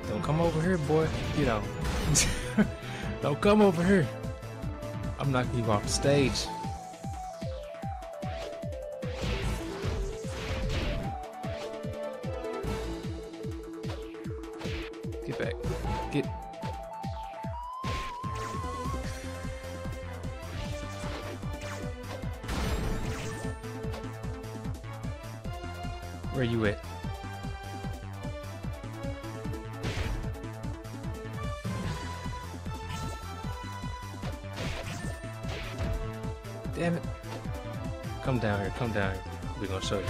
Don't come over here, boy. You know. Don't come over here. I'm knocking you off the stage. Get back. Get. Where you at? Damn it. Come down here, come down here. We're gonna show you.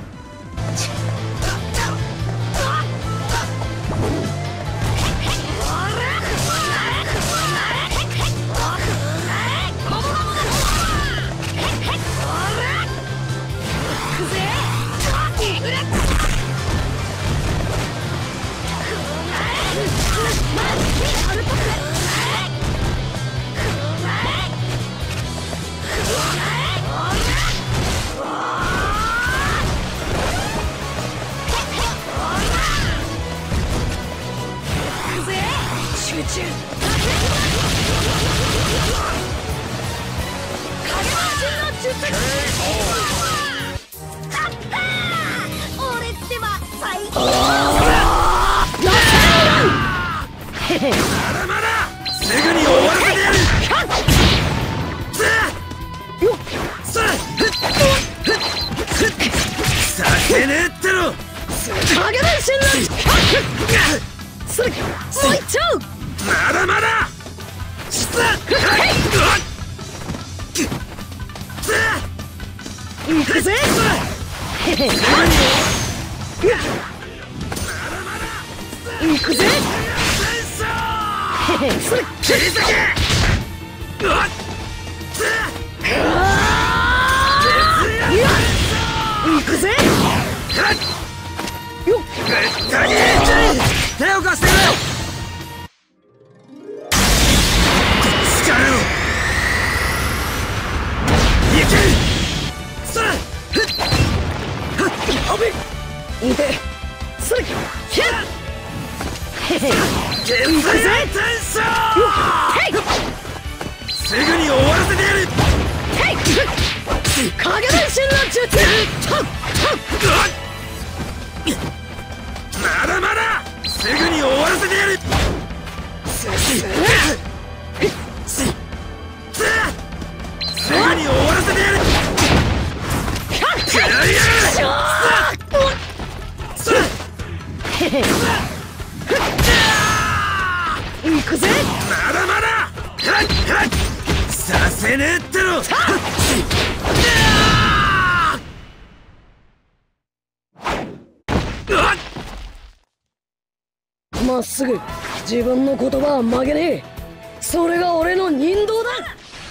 まっすぐ自分の言葉は曲げねえ。それが俺の人道だ。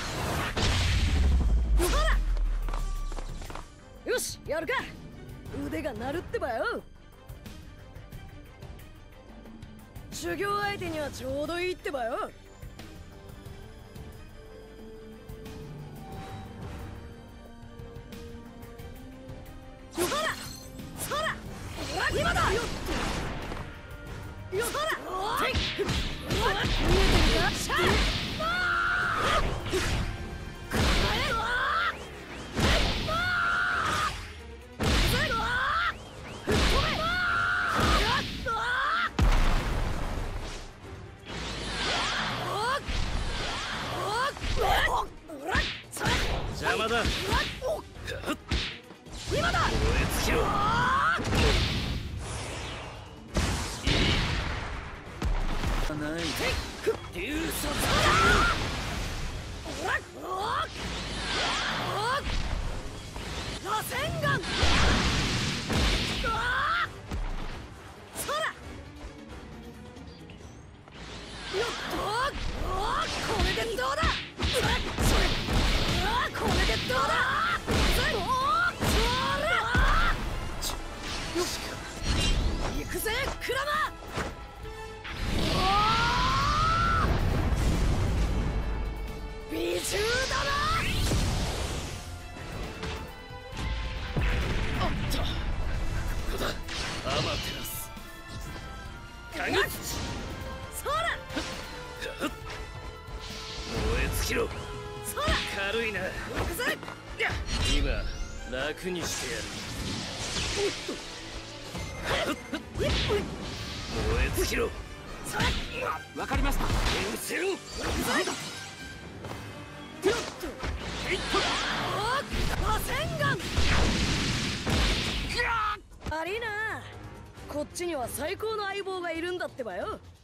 よし、やるか。腕が鳴るってばよ。修行相手にはちょうどいいってばよ。よほら、そら、今だ。よほら、見えてるか？シャー！ 邪魔だ。 今だ。 燃え尽きろ。ない。流速。螺旋丸。そら。よっと。これでどうだ。これでどうだ。行くぜ、クラマ。美獣だな。 しろ。 そら軽いな。 行くぜ。 今楽にしてやる。燃え尽きろ。 そらわかりました。見せろ。なんだ。 螺旋丸。悪いな、こっちには最高の相棒がいるんだってばよ。